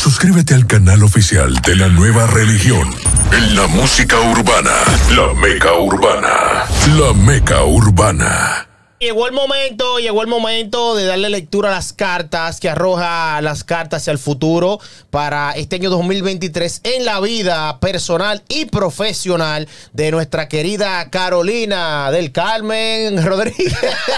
Suscríbete al canal oficial de la nueva religión. En la música urbana, la Meca Urbana. La Meca Urbana. Llegó el momento de darle lectura a las cartas que arroja las cartas hacia el futuro para este año 2023 en la vida personal y profesional de nuestra querida Carolina del Carmen Rodríguez,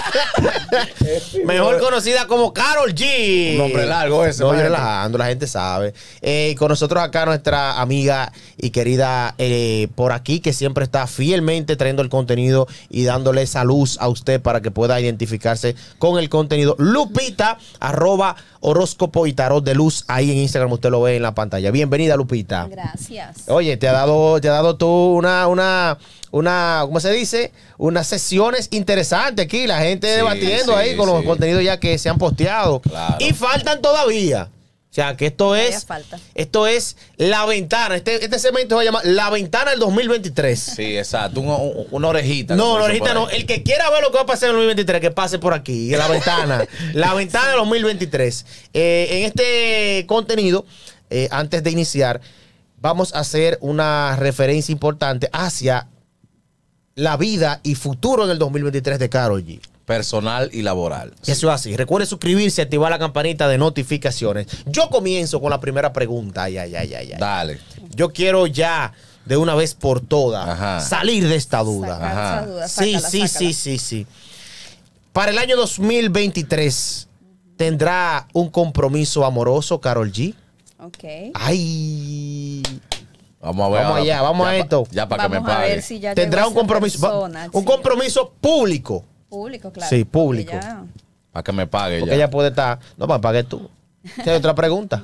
mejor conocida como Karol G. Un nombre largo ese. No, yo relajando, la gente sabe. Con nosotros acá nuestra amiga y querida por aquí, que siempre está fielmente trayendo el contenido y dándole esa luz a usted para que pueda identificarse con el contenido. Lupita, @horóscopo y tarot de luz, ahí en Instagram usted lo ve en la pantalla. Bienvenida, Lupita. Gracias. Oye, te ha dado tú una, ¿cómo se dice? Unas sesiones interesantes aquí, la gente debatiendo ahí con los contenidos ya que se han posteado. Claro. Y faltan todavía. O sea, que esto es la ventana. Este segmento se va a llamar La Ventana del 2023. Sí, exacto. Una orejita. No, una orejita no. El que quiera ver lo que va a pasar en el 2023, que pase por aquí, en la ventana. La Ventana del 2023. En este contenido, antes de iniciar, vamos a hacer una referencia importante hacia la vida y futuro en el 2023 de Karol G. Personal y laboral. Eso es así. Recuerde suscribirse, activar la campanita de notificaciones. Yo comienzo con la primera pregunta. Dale. Yo quiero ya, de una vez por todas, salir de esta duda. Sacar esa duda. Sí. Para el año 2023, ¿tendrá un compromiso amoroso, Karol G? Ok. Ay. Vamos a ver. Vamos allá, vamos a esto. Ya para que me Vamos a pague. ver si ya ¿Tendrá llegó un esa compromiso? persona, Un compromiso público. Público, claro. Sí, público. Porque ya- Para que me pague Porque ya. ella puede estar. No, para pagar tú. ¿Tienes otra pregunta?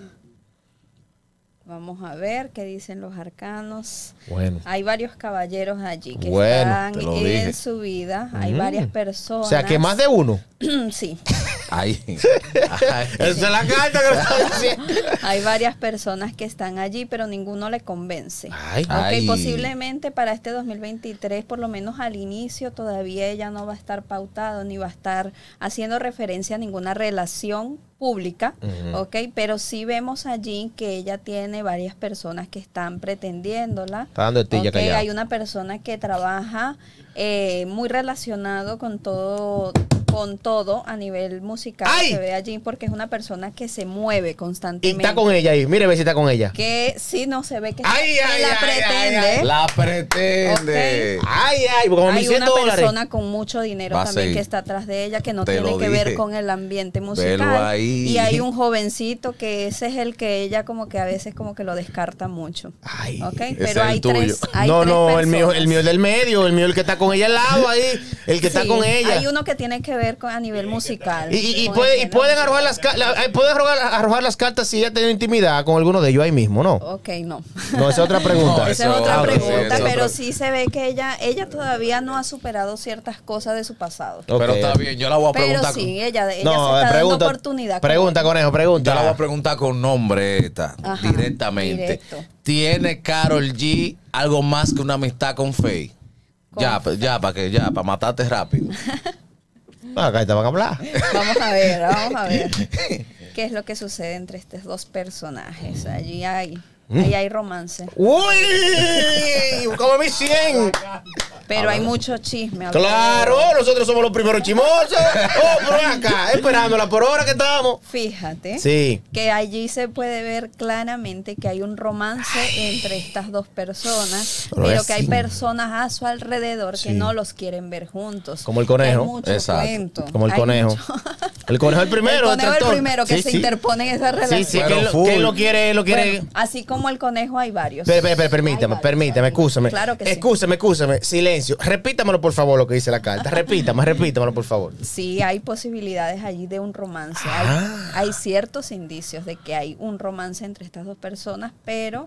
Vamos a ver qué dicen los arcanos. Bueno. Hay varios caballeros allí que Bueno, están te lo dije. en su vida. Hay varias personas. O sea, que más de uno. Sí. Ahí. Esa es la carta que lo está diciendo. Hay varias personas que están allí, pero ninguno le convence. Ay. Ok, Ay. posiblemente para este 2023, por lo menos al inicio, todavía ella no va a estar pautado ni va a estar haciendo referencia a ninguna relación pública, ok, pero sí vemos allí que ella tiene varias personas que están pretendiéndola. Está dando el tilla Ok, callado. hay una persona que trabaja muy relacionado con todo a nivel musical. ¡Ay! Se ve allí porque es una persona que se mueve Y constantemente. está con ella ahí. Mire, a ver si está con ella. Que sí, no se ve que, Ay, que ay, la ay, pretende. ay, ay. La pretende. Ay, como Hay una $1,100. persona con mucho dinero Va a también seguir. que está atrás de ella, que no Te tiene lo que ver dije. con el ambiente Velo musical. ahí. Y hay un jovencito que ese es el que ella como que a veces como que lo descarta mucho. Ay. ¿Ok? Ese Pero es hay el tuyo. tres. Hay No, tres no, el mío personas. es del medio, el que está con ella al lado ahí, el que está Sí, con ella. Hay uno que tiene que ver con a nivel musical. Y con pueden arrojar las cartas si ella tiene intimidad con alguno de ellos ahí mismo, ¿no? Ok, no. No, esa es otra pregunta. No, Esa es eso otra otro, pregunta, sí, pero otro. sí se ve que ella todavía no ha superado ciertas cosas de su pasado. Ok. Pero está bien, yo la voy a Pero preguntar. sí, ella se No, está pregunta, dando oportunidad. pregunta, conejo, pregunta. Yo la voy a preguntar con nombre esta, Ajá, directamente. directo. ¿Tiene Karol G algo más que una amistad con Faye? Ya, para matarte rápido. Acá te van a hablar. Vamos a ver. ¿Qué es lo que sucede entre estos dos personajes? Allí hay romance. ¡Uy! ¡Como mi 100! Pero hay mucho chisme. ¡Claro! Nosotros somos los primeros chimosos. ¡Oh, por acá! Esperándola por hora que estamos. Fíjate Sí. que allí se puede ver claramente que hay un romance entre estas dos personas, Pero pero es que hay sí. personas a su alrededor Sí. que no los quieren ver juntos. Como el conejo. Hay mucho Exacto. cuento. Como el Hay conejo. mucho- El conejo es el primero. El conejo es el detractor. primero que Sí, se sí. interpone en esa relación. Sí, sí, Pero que él lo full. quiere. Bueno, así como el conejo hay varios. Permítame, escúchame. Claro que sí. Escúchame, silencio. Repítamelo, por favor, lo que dice la carta. Repítamelo, por favor. Sí, hay posibilidades allí de un romance. Hay ciertos indicios de que hay un romance entre estas dos personas, pero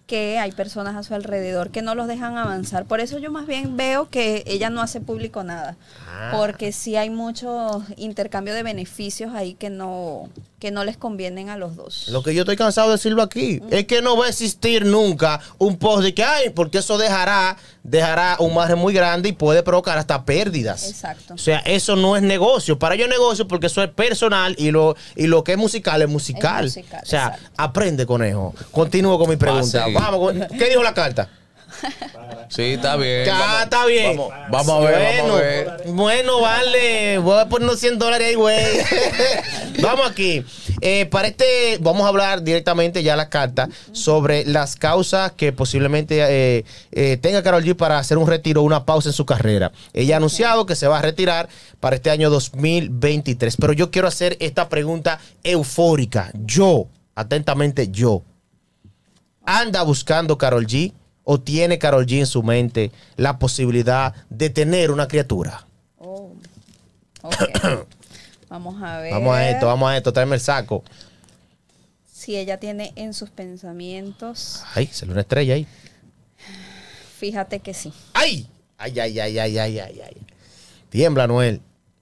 que hay personas a su alrededor que no los dejan avanzar. Por eso yo más bien veo que ella no hace público nada. Porque sí hay mucho intercambio de beneficios ahí que no les convienen a los dos. Lo que yo estoy cansado de decirlo aquí es que no va a existir nunca un post de que, ay, porque eso dejará un margen muy grande y puede provocar hasta pérdidas. Exacto. O sea, eso no es negocio. Para ellos es negocio porque eso es personal y lo que es musical es musical. Es musical, o sea, exacto. Aprende, conejo. Continúo con mi pregunta. Vamos, ¿qué dijo la carta? Sí, está bien. Ya, está bien. Vamos a ver. Bueno, vale. Voy a ponernos $100 ahí, güey. Vamos aquí. Vamos a hablar directamente ya la carta sobre las causas que posiblemente tenga Karol G para hacer un retiro o una pausa en su carrera. Ella ha anunciado que se va a retirar para este año 2023. Pero yo quiero hacer esta pregunta eufórica. Atentamente yo. ¿Anda buscando Karol G? ¿O tiene Karol G en su mente la posibilidad de tener una criatura? Oh, ok. Vamos a ver. Vamos a esto, tráeme el saco. Si ella tiene en sus pensamientos. Ay, salió una estrella ahí. Fíjate que sí. ¡Ay! Ay. Tiembla, Noel.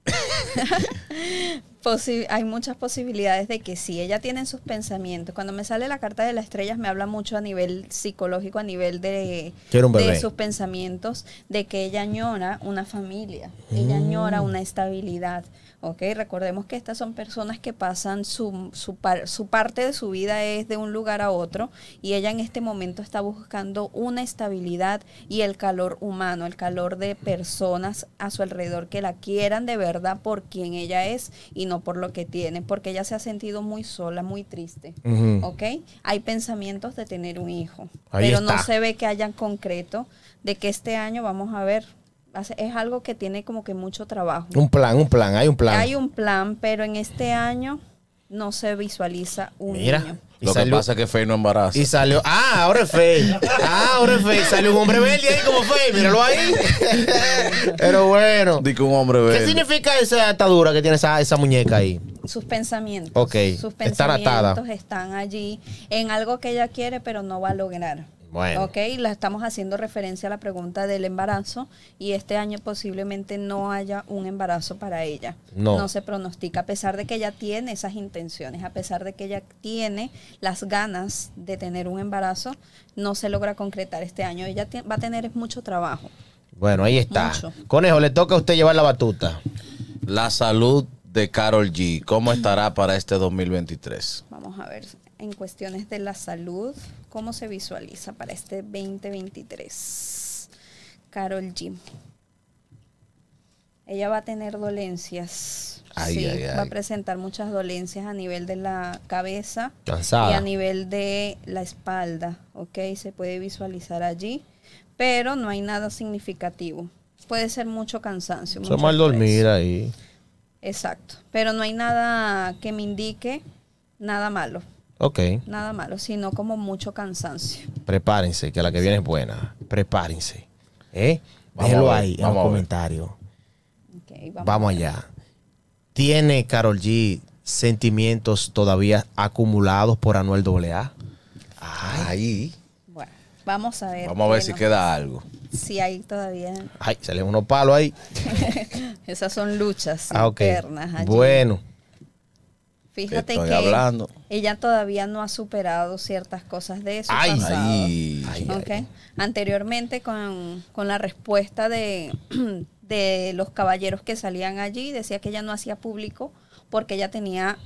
Hay muchas posibilidades de que sí, ella tiene en sus pensamientos. Cuando me sale la carta de las estrellas me habla mucho a nivel psicológico, a nivel de sus pensamientos, de que ella añora una familia, ella añora una estabilidad. ¿Ok? Recordemos que estas son personas que pasan su parte de su vida es de un lugar a otro y ella en este momento está buscando una estabilidad y el calor humano, el calor de personas a su alrededor que la quieran de verdad por quien ella es y no por lo que tiene, porque ella se ha sentido muy sola, muy triste. ¿Ok? Hay pensamientos de tener un hijo, pero no se ve que hayan concreto de que este año vamos a ver. Es algo que tiene como que mucho trabajo. Hay un plan. Hay un plan, pero en este año no se visualiza un niño. Lo que pasa es que Faye no embaraza. Y salió, ahora es Faye. Salió un hombre verde ahí como Faye, míralo ahí. Pero bueno. Dice un hombre verde. ¿Qué significa esa atadura que tiene esa muñeca ahí? Sus pensamientos. Ok. Sus Están pensamientos están allí en algo que ella quiere, pero no va a lograr. Bueno. Ok, la estamos haciendo referencia a la pregunta del embarazo y este año posiblemente no haya un embarazo para ella. No se pronostica, a pesar de que ella tiene esas intenciones, a pesar de que ella tiene las ganas de tener un embarazo, no se logra concretar este año. Ella va a tener mucho trabajo. Bueno, ahí está. Mucho. Conejo, le toca a usted llevar la batuta. La salud de Karol G, ¿cómo estará para este 2023? Vamos a ver, en cuestiones de la salud, ¿cómo se visualiza para este 2023? Karol G. Ella va a tener dolencias. Va a presentar muchas dolencias a nivel de la cabeza. Cansada. Y a nivel de la espalda, ¿ok? Se puede visualizar allí, pero no hay nada significativo. Puede ser mucho cansancio. Eso mal dormir ahí. Exacto, pero no hay nada que me indique nada malo. Ok. Nada malo, sino como mucho cansancio. Prepárense, que la que viene es buena. Prepárense. Vamos Déjelo a ver, ahí en los vamos a ver. comentarios. Okay, Vamos allá. ¿Tiene Karol G sentimientos todavía acumulados por Anuel AA? Ahí. Bueno, vamos a ver. Vamos a ver si queda algo. Si hay todavía. Ay, salen unos palos ahí. Esas son luchas Ok. internas allí. Bueno. Fíjate Estoy que hablando. ella todavía no ha superado ciertas cosas de su Ay, pasado. Ay. Ok. Anteriormente con la respuesta de los caballeros que salían allí, decía que ella no hacía público porque ella tenía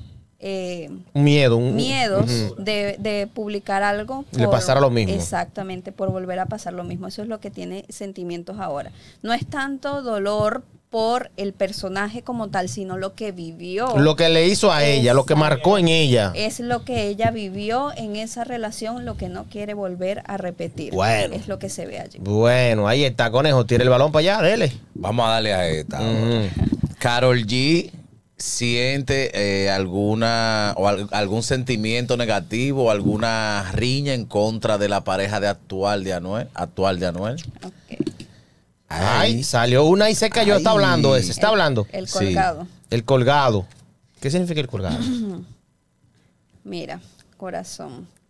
miedos de publicar algo. Le pasara lo mismo. Exactamente, por volver a pasar lo mismo. Eso es lo que tiene sentimientos ahora. No es tanto dolor por el personaje como tal, sino lo que vivió. Lo que le hizo a ella, lo que marcó en ella. Es lo que ella vivió en esa relación, lo que no quiere volver a repetir. Bueno. Es lo que se ve allí. Bueno, ahí está, Conejo. Tira el balón para allá, dele. Vamos a darle a esta. Karol G siente algún sentimiento negativo o alguna riña en contra de la pareja actual de Anuel. Okay. Ay, salió una y se cayó. Está hablando ese. Está hablando. El colgado. Sí. El colgado. ¿Qué significa el colgado? Mira, corazón.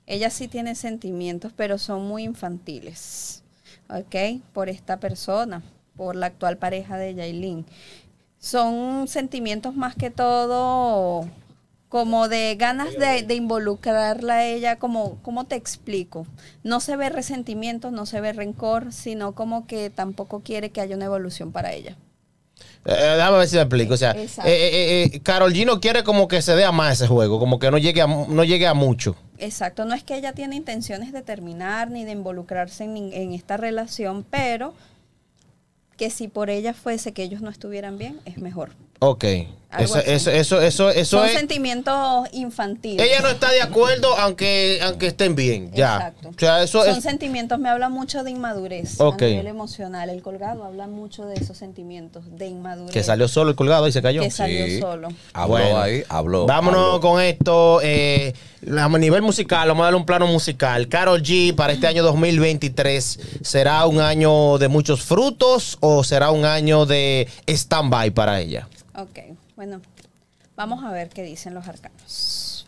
ella sí tiene sentimientos, pero son muy infantiles, ¿ok? Por esta persona, por la actual pareja de Yailin. Son sentimientos más que todo como de ganas de involucrarla a ella, ¿cómo te explico? No se ve resentimiento, no se ve rencor, sino como que tampoco quiere que haya una evolución para ella. Déjame ver si me explico. O sea, Karol G no quiere como que se dé a más ese juego, como que no llegue a mucho. Exacto, no es que ella tiene intenciones de terminar ni de involucrarse en esta relación, pero que si por ella fuese que ellos no estuvieran bien, es mejor. Ok. Eso son es sentimientos infantiles. Ella no está de acuerdo aunque estén bien. Ya. Exacto. O sea, son sentimientos, me habla mucho de inmadurez a nivel emocional. El colgado habla mucho de esos sentimientos, de inmadurez. Que salió solo el colgado y se cayó. Que salió solo. Habló. Vámonos con esto. A nivel musical, vamos a darle un plano musical. Karol G para este año 2023, ¿será un año de muchos frutos o será un año de stand-by para ella? Ok, bueno, vamos a ver qué dicen los arcanos.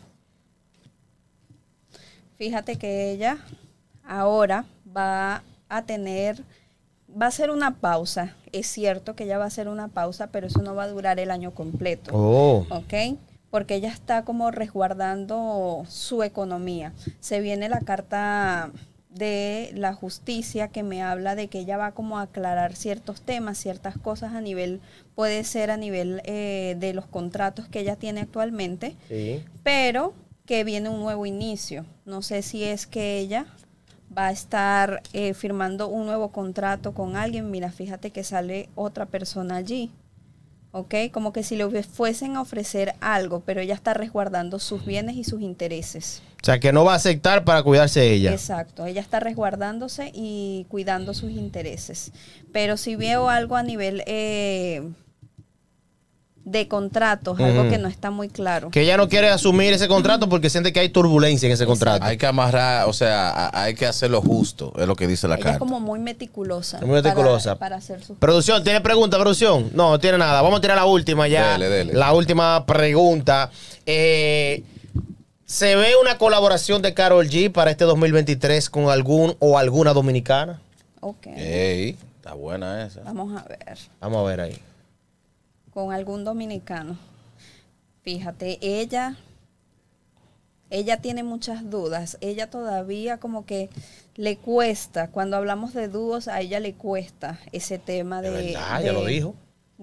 Fíjate que ella ahora va a hacer una pausa. Es cierto que ella va a hacer una pausa, pero eso no va a durar el año completo. Oh. ¿Ok? Porque ella está como resguardando su economía. Se viene la carta de la justicia que me habla de que ella va como a aclarar ciertos temas, ciertas cosas puede ser a nivel de los contratos que ella tiene actualmente, sí, pero que viene un nuevo inicio. No sé si es que ella va a estar firmando un nuevo contrato con alguien. Mira, fíjate que sale otra persona allí. ¿Ok? Como que si le fuesen a ofrecer algo, pero ella está resguardando sus bienes y sus intereses. O sea, que no va a aceptar para cuidarse ella. Exacto, ella está resguardándose y cuidando sus intereses. Pero si veo algo a nivel de contratos, algo que no está muy claro. Que ella no quiere asumir ese contrato porque siente que hay turbulencia en ese contrato. Hay que amarrar, o sea, hay que hacerlo justo, es lo que dice la carta. Ella es como muy meticulosa. Muy meticulosa. Para hacer sus... Producción, ¿tiene pregunta, producción? No, no tiene nada. Vamos a tirar la última ya. Dele. La última pregunta. ¿Se ve una colaboración de Karol G para este 2023 con algún o alguna dominicana? Ok. Ey, está buena esa. Vamos a ver. Vamos a ver ahí. Con algún dominicano. Fíjate, ella tiene muchas dudas. Ella todavía como que le cuesta, cuando hablamos de dúos, a ella le cuesta ese tema ya lo dijo.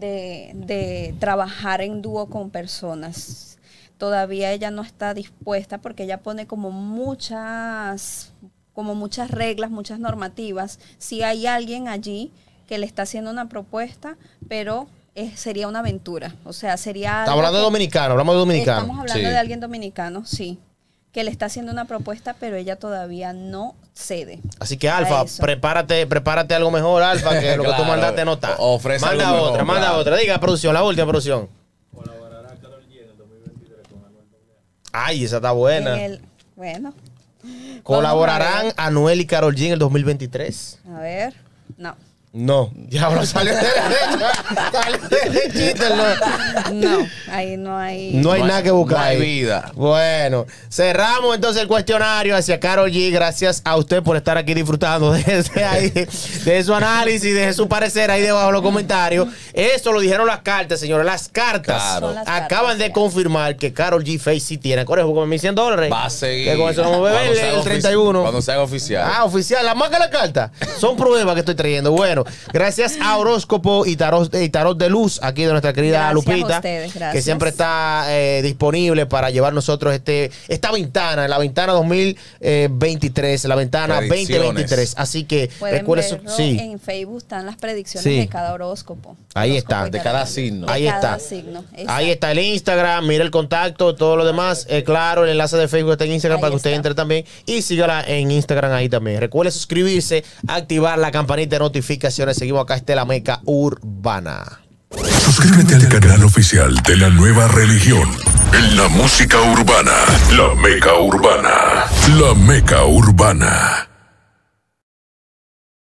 De trabajar en dúo con personas. Todavía ella no está dispuesta porque ella pone como muchas reglas, muchas normativas. Si hay alguien allí que le está haciendo una propuesta, pero sería una aventura. O sea, sería... Estamos hablando de dominicano, hablamos de dominicano. Estamos hablando de alguien dominicano, sí. Que le está haciendo una propuesta, pero ella todavía no cede. Así que, Alfa, prepárate algo mejor, Alfa, que lo que tú mandaste no está. Ofrece manda otra. Diga, producción, la última producción. ¿Colaborará Karol G en el 2023 con Anuel AA? Ay, esa está buena. Bueno. ¿Colaborarán Anuel y Karol G en el 2023? A ver, no. No, ya lo salió de chiste. No, ahí no hay... No hay nada que buscar. No hay vida. Bueno, cerramos entonces el cuestionario hacia Karol G. Gracias a usted por estar aquí disfrutando de su análisis, de su parecer ahí debajo en los comentarios. Esto lo dijeron las cartas, señores. Las cartas acaban de confirmar que Karol G Face sí tiene. Conejo, como $1,100. Va a seguir. Que con eso vamos a beber el 31. Cuando se haga oficial. Ah, oficial. La marca de la carta. Son pruebas que estoy trayendo. Bueno, gracias a Horóscopo y Tarot de Luz, aquí de nuestra querida Lupita, ustedes, que siempre está disponible para llevar nosotros esta ventana, la ventana 2023, la ventana 2023. Así que recuerden, en Facebook están las predicciones de cada horóscopo. Ahí está, de cada signo. Ahí está. Ahí está el Instagram, mira el contacto, todo lo demás. Claro, el enlace de Facebook está en Instagram para que usted entre también y sígala en Instagram ahí también. Recuerde suscribirse, activar la campanita de notificaciones. Seguimos acá, La Meca Urbana. Suscríbete al canal oficial de la nueva religión. En la música urbana, La Meca Urbana. La Meca Urbana.